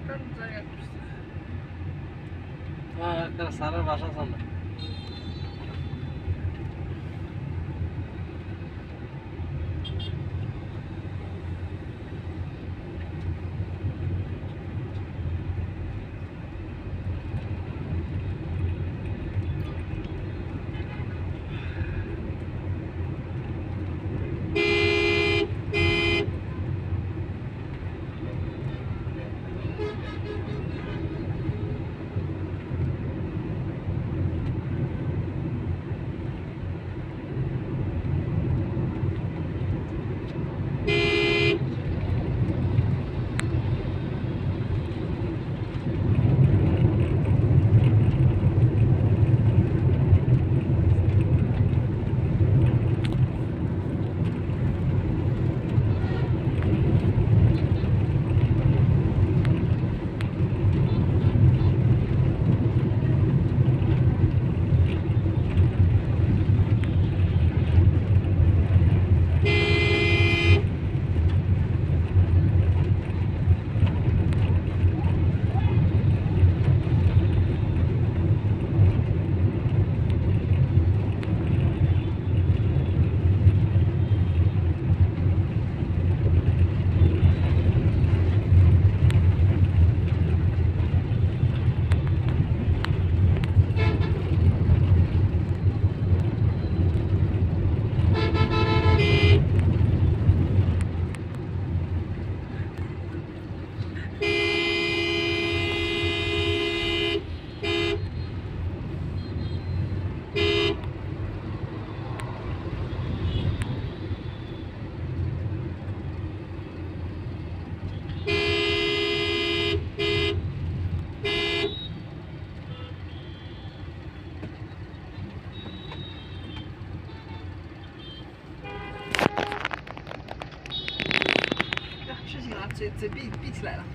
স্যারের বাসা চলে 嘴闭起来了。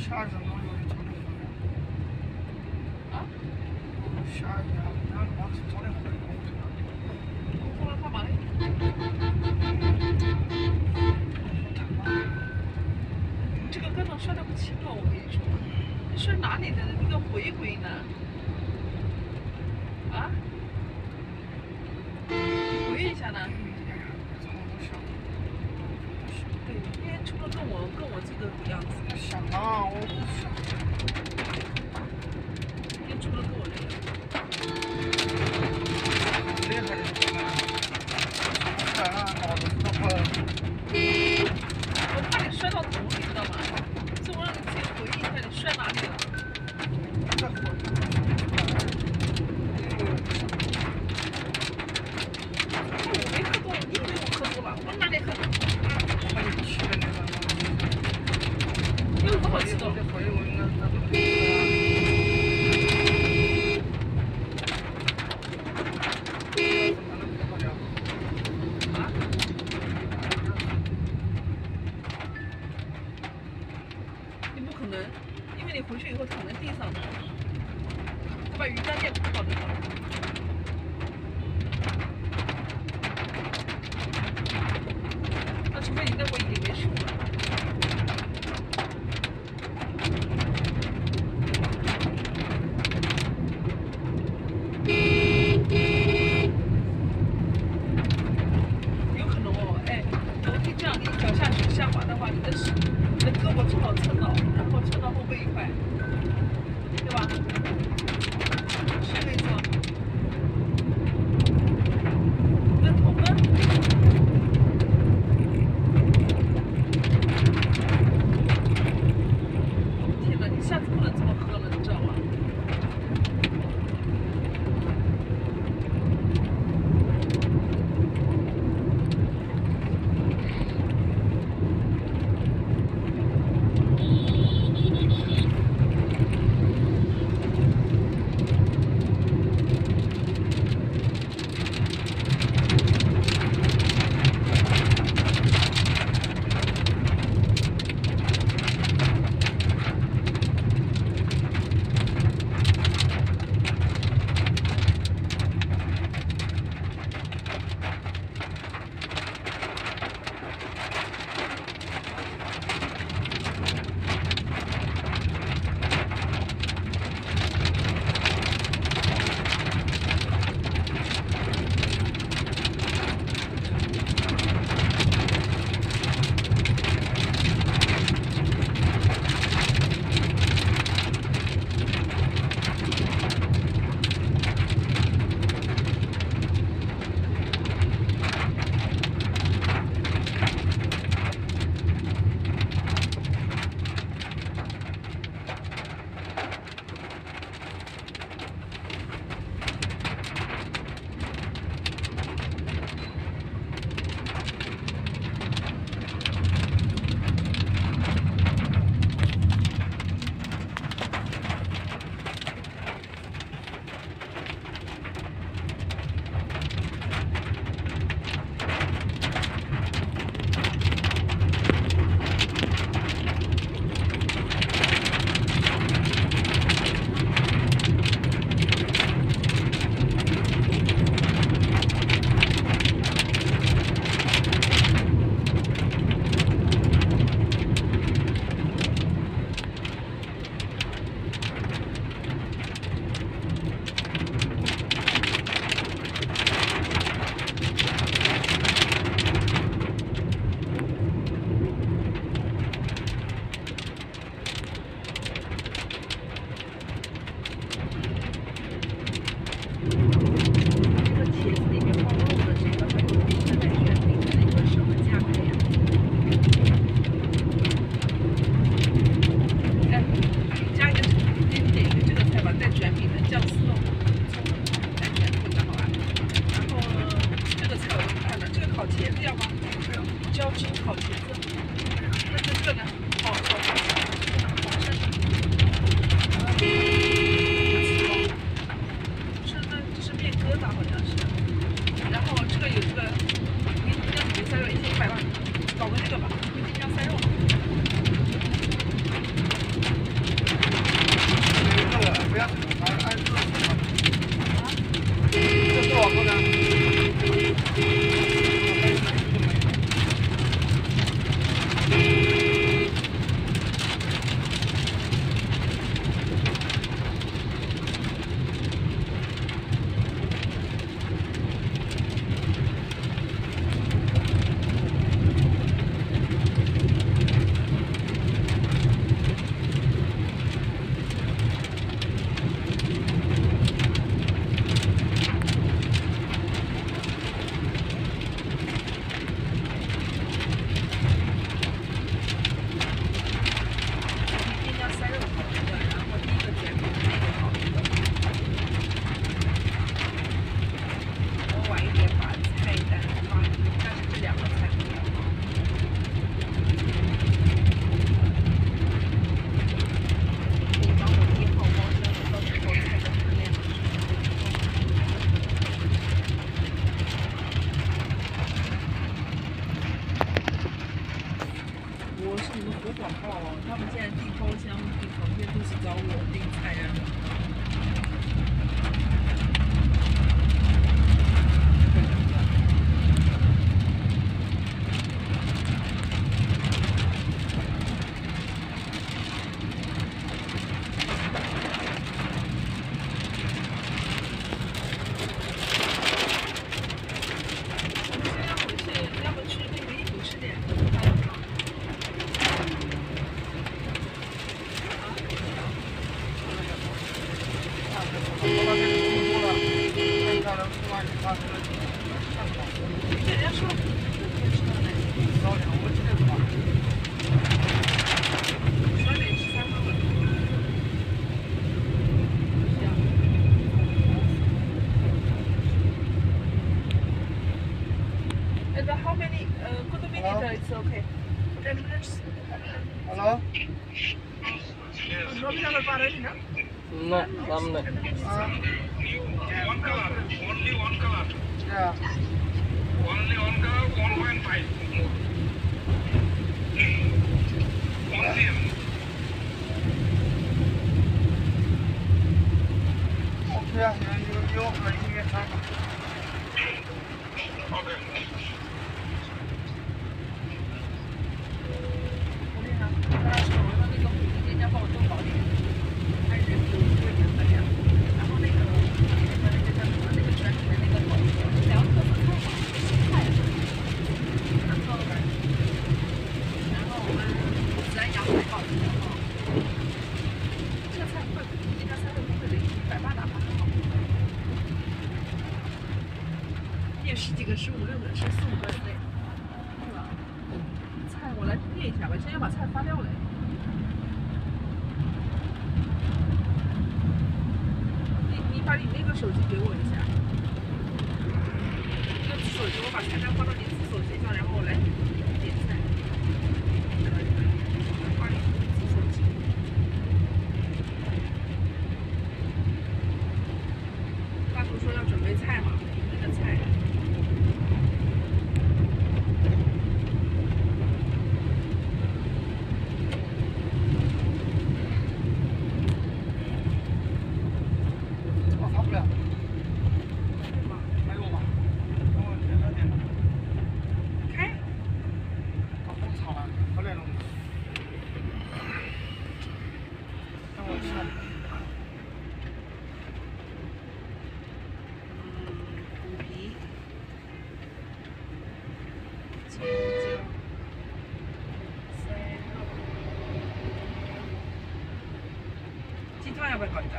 下一个我有早点回来。 啊？ 下一个，那我是早点回来。 我后来干嘛嘞？你这个跟头摔得不轻了，我跟你说，你摔哪里的那个回归呢？啊？你回忆一下呢？对，今天出了跟我这个样子。 想啊，我不想。 今天出了跟我这个。 很厉害的，真的。啊，脑子都快。 我怕你摔到头，你知道吗？所以我让你自己回忆一下，你摔哪里了？ 再回。 我没喝多，你以为我喝多了？我哪里喝多？ 还有吃的那个。 有多好吃的？ 回我应该那个。 你不可能，因为你回去以后躺在地上的，他把瑜伽垫铺好的。那除非你那会已经没事了。有可能哦，哎，楼梯这样你脚下滑的话，你的胳膊正好蹭到，然后蹭到后背一块，对吧？是这个意思吗？认同吗？天哪，你下次不能这么喝了，你知道吗？椒汁烤茄子，那这个呢？好好好吃。这是面疙瘩好像是。然后这个有这个云南土菜肉，1100万，搞个这个吧，回京酱菜肉。 多广告哦，他们现在订包厢、订房间都是找我订菜啊。How many? Good minute. It's okay. 10 minutes. Hello? No, we never got any. No, सामने. One color. Only one color. Yeah. Only one color, 1.5. Only. Okay, you get time. Okay. 我跟你讲，跟他说我说那个虎皮店家帮我做早点，还是有200两，然后那个叫什么那个圈里面那个头2个特色菜嘛，然后我们孜然羊排爆鸡蛋糕，这个菜会这家菜会不会180打发很好？也十几个、15、16个、14、15个人内，对吧？菜我来列一下吧，先要把菜发掉了。你把你那个手机给我一下，那个手机我把菜单放到你手机上，然后我来点菜。把你手机。大叔说要准备菜嘛，那个菜。 我发不了。还有吗？等我点了点。 开。 我很吵了，好累了。等我下。 虎皮。青椒。鸡汤要不要搞一个？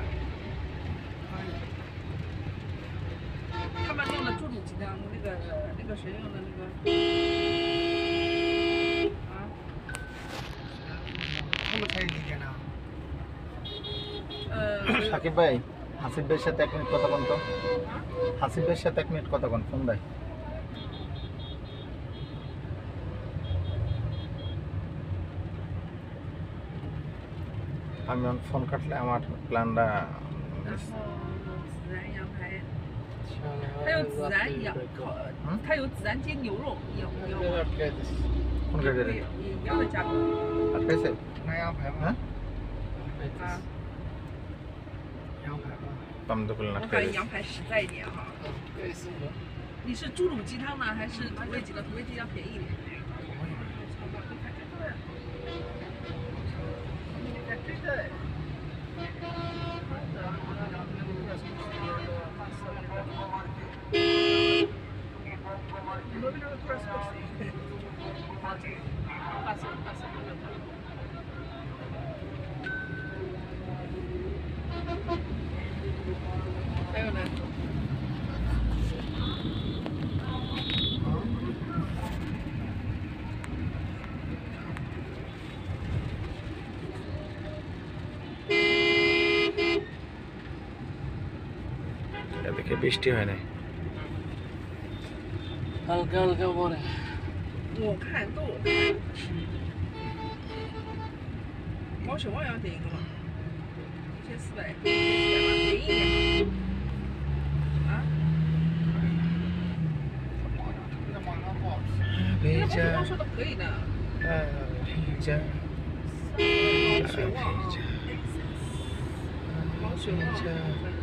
他们用的猪肚鸡汤，那个谁用的那个啊？ 他们才有意见呢。 সাকিব ভাই হাসিব ভাইয়ের সাথে 1 মিনিট কথা বল তো হাসিব ভাইয়ের সাথে 1 মিনিট কথা বল ফোন দেয় আমি ফোন কাটলে আমার প্ল্যানটা 然后孜然羊排，它有孜然羊烤，它有孜然煎牛肉，你要吗？ ফোন কেটে 对，一样的价格 আটকাইছে 南阳排吗？ হ্যাঁ 啊。 羊排吧。 আমি তো বললাম 我感觉羊排实在一点哈。你是猪肚鸡汤呢，还是土味鸡汤？土味鸡汤便宜一点。还有呢？ এদিকে বৃষ্টি হয় নাই হালকা হালকা পরে 我看都有看。毛血旺要点一个吗？1400，便宜一点吗？啊？ 这网上不好吃。 那毛血旺说的可以的。 ভিজা 毛血旺啊，毛血旺的部分。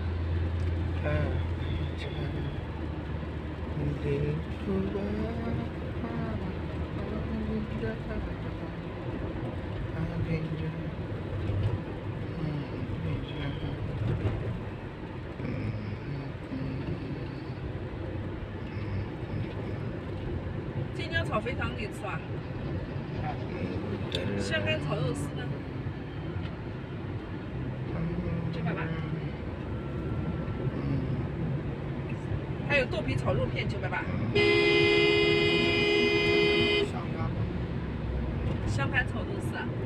京椒炒肥肠你吃吧？香干炒肉丝呢？980。还有豆皮炒肉片980。香干炒肉丝啊。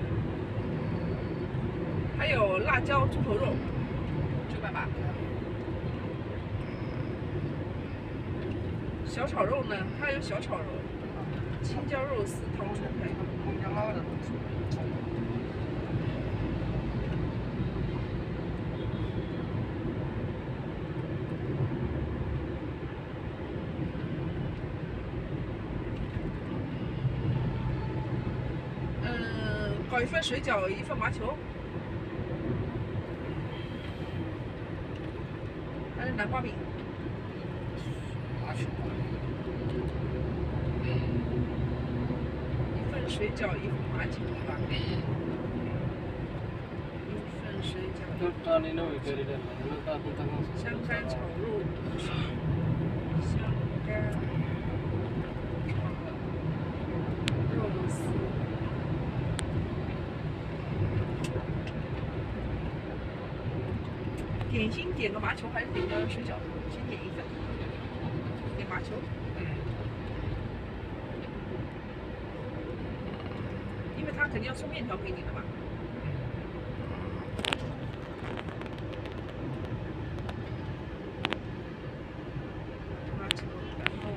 还有辣椒猪头肉980。小炒肉呢？还有小炒肉。青椒肉丝糖醋排骨。搞1份水饺，1份麻球，还有南瓜饼。1份水饺，1份麻球，对吧？1份水饺。香干炒肉，香干肉丝。点心点个麻球还是点个水饺？先点1份，点麻球。因为他肯定要送面条给你的嘛。麻球，然后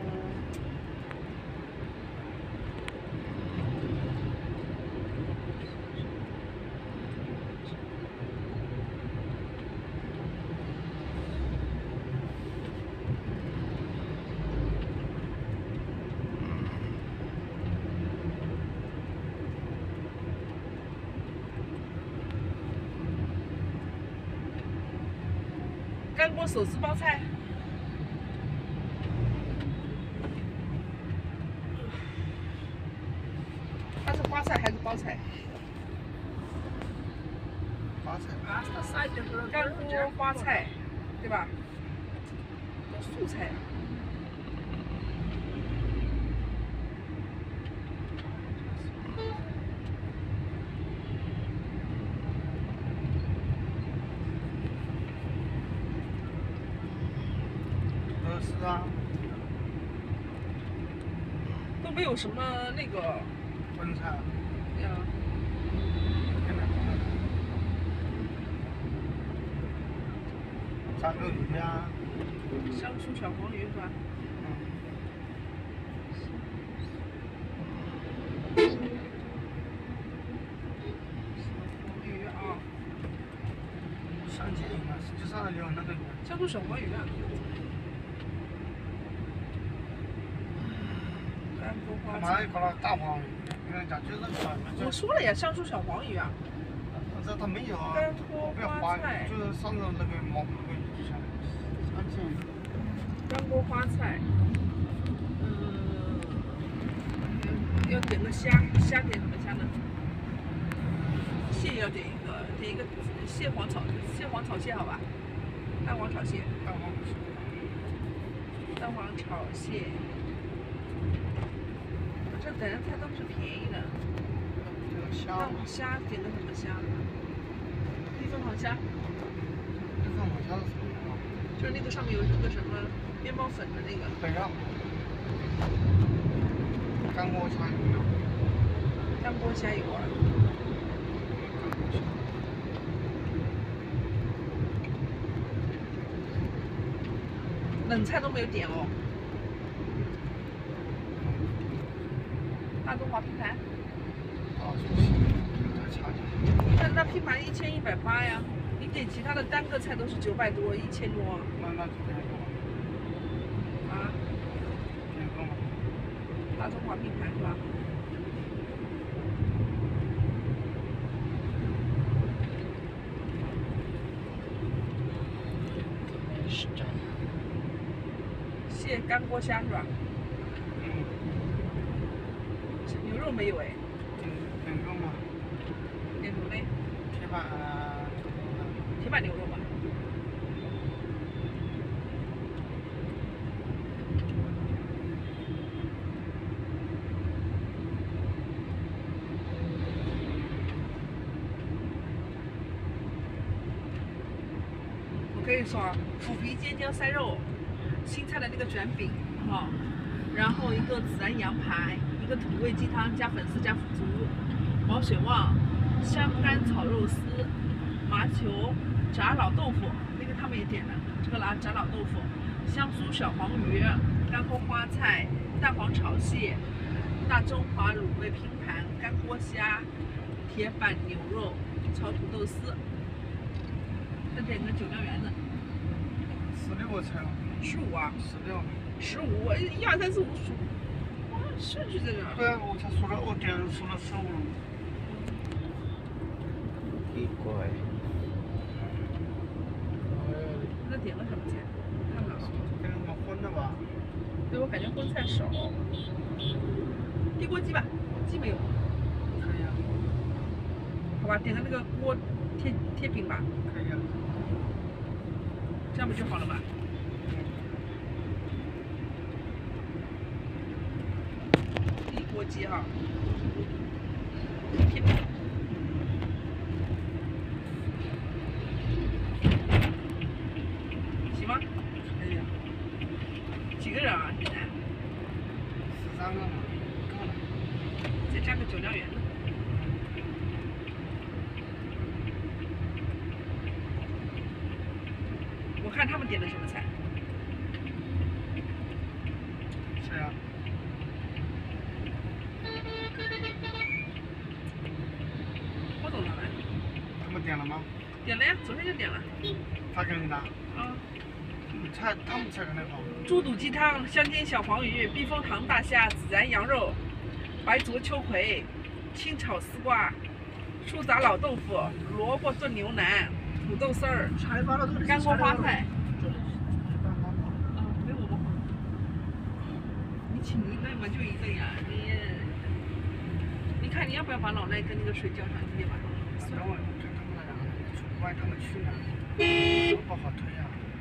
干锅手撕包菜，它是花菜还是包菜？干锅花菜，对吧？素菜。 是啊， 都没有什么那个荤菜。 呀。 炸鱿鱼呀。 香酥小黄鱼是吧？小黄鱼啊。 香鸡鱼嘛，实际上有那个鱼。 香酥小黄鱼啊。 他妈又搞了大黄鱼，跟人家就是我说了呀，香酥小黄鱼啊。 这他没有啊， 干锅花菜， 就是上头那个毛那个鱼香鸡。 干锅花菜，要点个虾，虾点什么虾呢？蟹要点一个蟹黄炒蟹好吧？蛋黄炒蟹。蛋黄炒蟹。这等着菜都是便宜的。虾点个什么虾？地凤凰虾。 地凤凰虾是什么？ 就是那个上面有一个什么面包粉的那个。 对呀。干锅虾有没有？ 干锅虾有啊。冷菜都没有点哦。大中华拼盘。但是它拼盘1180呀，你点其他的单个菜都是900多，1000多。 那就点个啊？ 点个嘛。 大中华拼盘是吧？ 干锅虾是吧？ 嗯， 牛肉没有哎， 点肉嘛， 点什么嘞？ 铁板铁板牛肉吧。我跟你说啊，腐皮尖椒塞肉，青菜的那个卷饼啊，然后一个孜然羊排，一个土味鸡汤加粉丝加腐竹，毛血旺，香干炒肉丝，麻球，炸老豆腐，那个他们也点了，这个炸老豆腐，香酥小黄鱼，干锅花菜，蛋黄炒蟹，大中华卤味拼盘，干锅虾，铁板牛肉，炒土豆丝。再点个酒酿圆子 16个菜了 ，15啊 ，16。 ，15，1、2、3、4、5、15，哇，顺序在这儿。 对啊，我才说了，我点说了15了。 奇怪。 那点了什么菜？看看啊， 点什么荤的吧？ 对我感觉荤菜少。地锅鸡吧，鸡没有， 可以啊， 好吧，点个那个锅贴饼吧， 可以啊。 这样不就好了吗？地锅鸡哈，贴饼。行吗？可以啊。几个人啊？现在 13个嘛，够了。 再加个酒酿圆子。我看他们点的什么菜？ 谁啊？ 郭总他们他们点了吗？ 点了呀，昨天就点了。 他给你的？ 啊， 菜，他们菜肯定好。 猪肚鸡汤、香煎小黄鱼、避风塘大虾、孜然羊肉、白灼秋葵、清炒丝瓜、酥炸老豆腐、萝卜炖牛腩、土豆丝儿、干锅花菜。啊，没我们好。你请一顿嘛，就一顿呀，你看你要不要把老赖跟那个水浇上去吧？ 等会看他们俩，外他们去哪？不好推呀。